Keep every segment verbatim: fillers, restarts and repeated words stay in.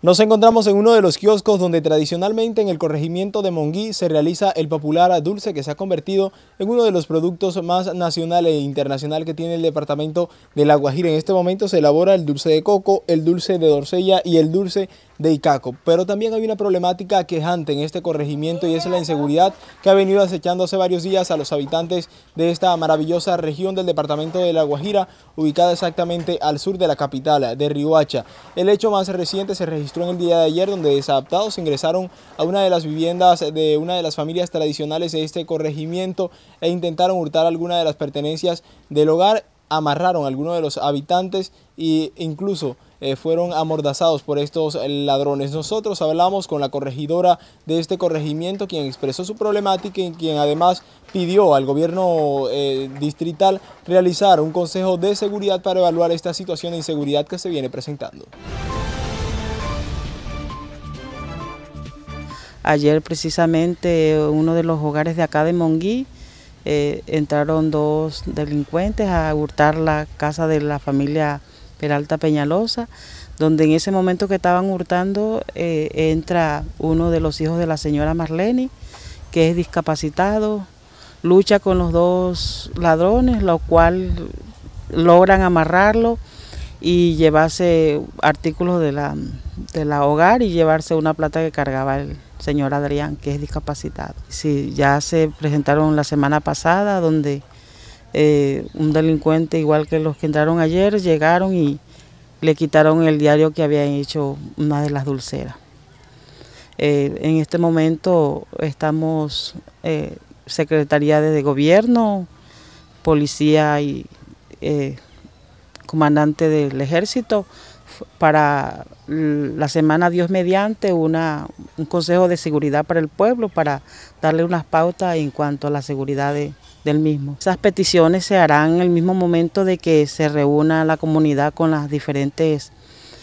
Nos encontramos en uno de los kioscos donde tradicionalmente en el corregimiento de Monguí se realiza el popular dulce que se ha convertido en uno de los productos más nacional e internacional que tiene el departamento de La Guajira. En este momento se elabora el dulce de coco, el dulce de dorsella y el dulce de icaco. Pero también hay una problemática quejante en este corregimiento y es la inseguridad que ha venido acechando hace varios días a los habitantes de esta maravillosa región del departamento de La Guajira, ubicada exactamente al sur de la capital, de Riohacha. El hecho más reciente se registró en el día de ayer, donde desadaptados ingresaron a una de las viviendas de una de las familias tradicionales de este corregimiento e intentaron hurtar alguna de las pertenencias del hogar, amarraron a algunos de los habitantes e incluso eh, fueron amordazados por estos ladrones. Nosotros hablamos con la corregidora de este corregimiento, quien expresó su problemática y quien además pidió al gobierno eh, distrital realizar un consejo de seguridad para evaluar esta situación de inseguridad que se viene presentando. Ayer precisamente uno de los hogares de acá de Monguí eh, entraron dos delincuentes a hurtar la casa de la familia Peralta Peñalosa, donde en ese momento que estaban hurtando eh, entra uno de los hijos de la señora Marlene, que es discapacitado, lucha con los dos ladrones, lo cual logran amarrarlo y llevarse artículos de la, de la hogar y llevarse una plata que cargaba el señor Adrián, que es discapacitado. Sí, ya se presentaron la semana pasada, donde eh, un delincuente, igual que los que entraron ayer, llegaron y le quitaron el diario que habían hecho una de las dulceras. Eh, en este momento estamos, eh, Secretaría de Gobierno, Policía y eh, comandante del Ejército, para la semana Dios mediante una, un consejo de seguridad para el pueblo, para darle unas pautas en cuanto a la seguridad de, del mismo. Esas peticiones se harán en el mismo momento de que se reúna la comunidad con las diferentes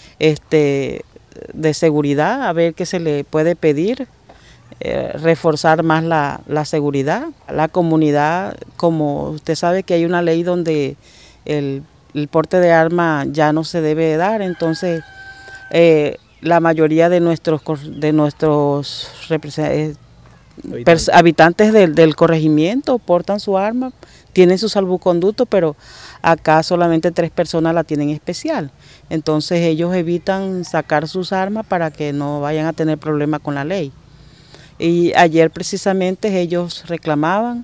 este, de seguridad, a ver qué se le puede pedir, eh, reforzar más la, la seguridad. La comunidad, como usted sabe que hay una ley donde el el porte de arma ya no se debe dar, entonces eh, la mayoría de nuestros de nuestros eh, habitantes, habitantes del, del corregimiento portan su arma, tienen su salvoconducto, pero acá solamente tres personas la tienen especial, entonces ellos evitan sacar sus armas para que no vayan a tener problemas con la ley. Y ayer precisamente ellos reclamaban,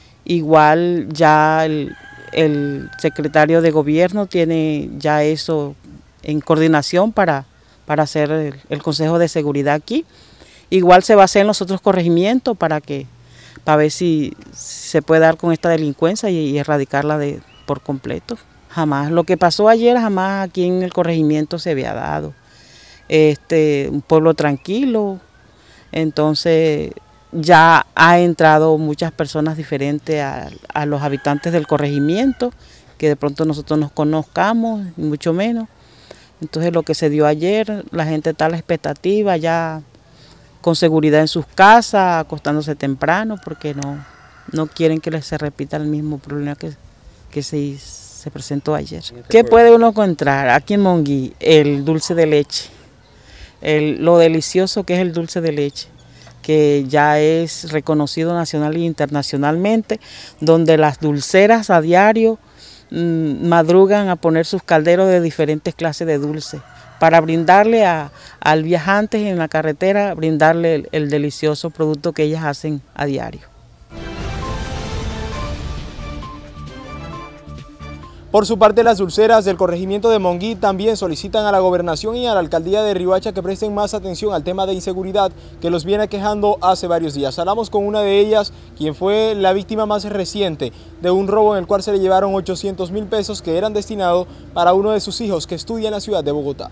igual ya el El secretario de gobierno tiene ya eso en coordinación para, para hacer el, el consejo de seguridad aquí. Igual se va a hacer en los otros corregimientos para que para ver si se puede dar con esta delincuencia y, y erradicarla de, por completo. Jamás. Lo que pasó ayer jamás aquí en el corregimiento se había dado. Este, un pueblo tranquilo, entonces ya ha entrado muchas personas diferentes a, a los habitantes del corregimiento, que de pronto nosotros nos conozcamos, y mucho menos. Entonces lo que se dio ayer, la gente está a la expectativa, ya con seguridad en sus casas, acostándose temprano, porque no, no quieren que les se repita el mismo problema que, que se, se presentó ayer. ¿Qué puede uno encontrar aquí en Monguí? El dulce de leche, el, lo delicioso que es el dulce de leche, que ya es reconocido nacional e internacionalmente, donde las dulceras a diario mmm, madrugan a poner sus calderos de diferentes clases de dulce, para brindarle a, al viajante en la carretera, brindarle el, el delicioso producto que ellas hacen a diario. Por su parte, las dulceras del corregimiento de Monguí también solicitan a la gobernación y a la alcaldía de Riohacha que presten más atención al tema de inseguridad que los viene quejando hace varios días. Hablamos con una de ellas, quien fue la víctima más reciente de un robo en el cual se le llevaron ochocientos mil pesos que eran destinados para uno de sus hijos que estudia en la ciudad de Bogotá.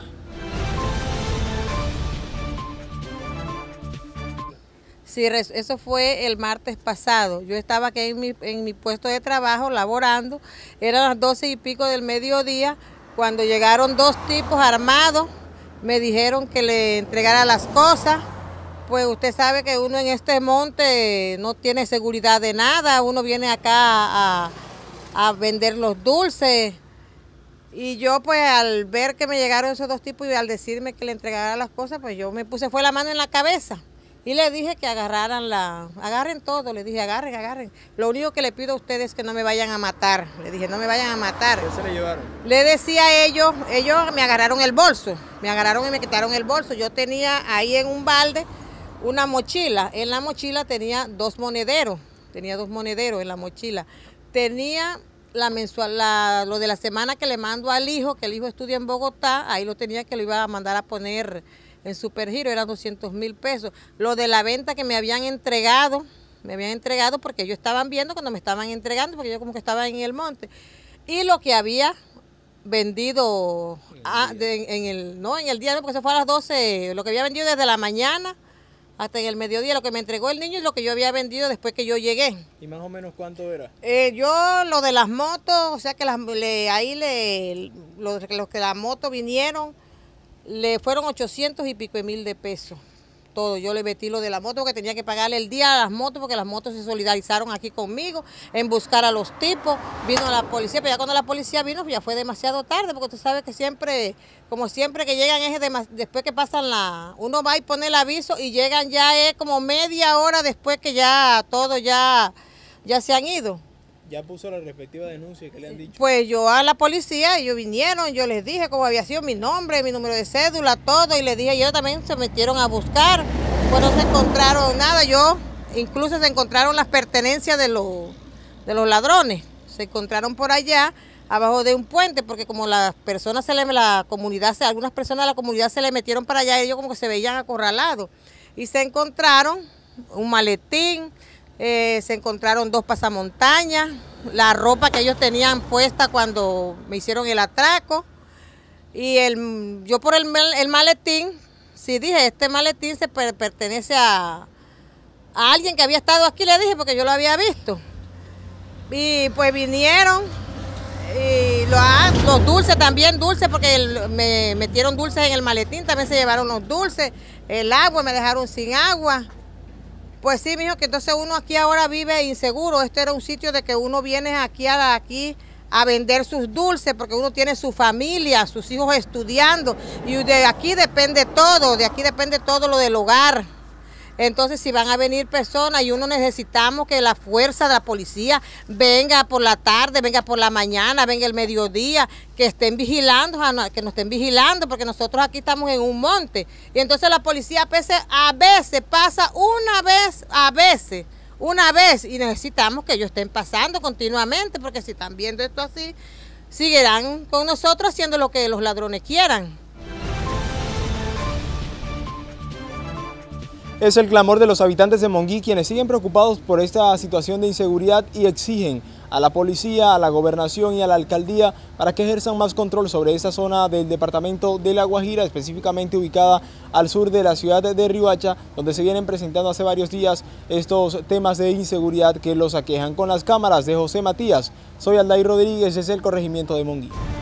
Sí, eso fue el martes pasado. Yo estaba aquí en mi, en mi puesto de trabajo laborando, eran las doce y pico del mediodía, cuando llegaron dos tipos armados, me dijeron que le entregara las cosas. Pues usted sabe que uno en este monte no tiene seguridad de nada, uno viene acá a, a vender los dulces Y yo pues al ver que me llegaron esos dos tipos y al decirme que le entregara las cosas, pues yo me puse, fue la mano en la cabeza. Y le dije que agarraran la, agarren todo, le dije agarren, agarren. Lo único que le pido a ustedes es que no me vayan a matar. Le dije, no me vayan a matar. ¿Qué se le llevaron? Le decía a ellos, ellos me agarraron el bolso, me agarraron y me quitaron el bolso. Yo tenía ahí en un balde una mochila. En la mochila tenía dos monederos, tenía dos monederos en la mochila. Tenía la mensual, la, lo de la semana que le mando al hijo, que el hijo estudia en Bogotá, ahí lo tenía que lo iba a mandar a poner en Supergiro, eran doscientos mil pesos. Lo de la venta que me habían entregado, me habían entregado porque ellos estaban viendo cuando me estaban entregando, porque yo como que estaba en el monte. Y lo que había vendido a, de, en, el, no, en el día, no, porque se fue a las doce, lo que había vendido desde la mañana hasta en el mediodía, lo que me entregó el niño y lo que yo había vendido después que yo llegué. ¿Y más o menos cuánto era? Eh, yo lo de las motos, o sea que las, le, ahí le, los, los que las motos vinieron, le fueron ochocientos y pico de mil de pesos. Todo, yo le metí lo de la moto porque tenía que pagarle el día a las motos porque las motos se solidarizaron aquí conmigo en buscar a los tipos. Vino la policía, pero ya cuando la policía vino ya fue demasiado tarde porque tú sabes que siempre, como siempre que llegan es de, después que pasan la, uno va y pone el aviso y llegan ya es como media hora después que ya todos ya, ya se han ido. ¿Ya puso la respectiva denuncia? ¿Qué le han dicho? Pues yo a la policía, ellos vinieron, yo les dije cómo había sido mi nombre, mi número de cédula, todo, y les dije, ellos también se metieron a buscar, pues no se encontraron nada, yo, incluso se encontraron las pertenencias de los, de los ladrones, se encontraron por allá, abajo de un puente, porque como las personas se le, la comunidad, algunas personas de la comunidad se le metieron para allá, ellos como que se veían acorralados, y se encontraron un maletín, Eh, se encontraron dos pasamontañas, la ropa que ellos tenían puesta cuando me hicieron el atraco y el, yo por el, el maletín, sí dije, este maletín se per, pertenece a, a alguien que había estado aquí, le dije, porque yo lo había visto. Y pues vinieron y lo, ah, los dulces también, dulces, porque el, me metieron dulces en el maletín, también se llevaron los dulces, el agua, me dejaron sin agua. Pues sí, mijo, que entonces uno aquí ahora vive inseguro. Este era un sitio de que uno viene aquí a, aquí a vender sus dulces porque uno tiene su familia, sus hijos estudiando y de aquí depende todo, de aquí depende todo lo del hogar. Entonces si van a venir personas y uno necesitamos que la fuerza de la policía venga por la tarde, venga por la mañana, venga el mediodía, que estén vigilando, que nos estén vigilando porque nosotros aquí estamos en un monte. Y entonces la policía a veces pasa una vez, a veces, una vez y necesitamos que ellos estén pasando continuamente porque si están viendo esto así, seguirán con nosotros haciendo lo que los ladrones quieran. Es el clamor de los habitantes de Monguí, quienes siguen preocupados por esta situación de inseguridad y exigen a la policía, a la gobernación y a la alcaldía para que ejerzan más control sobre esta zona del departamento de La Guajira, específicamente ubicada al sur de la ciudad de Riohacha, donde se vienen presentando hace varios días estos temas de inseguridad que los aquejan. Con las cámaras de José Matías, soy Aldair Rodríguez, desde el corregimiento de Monguí.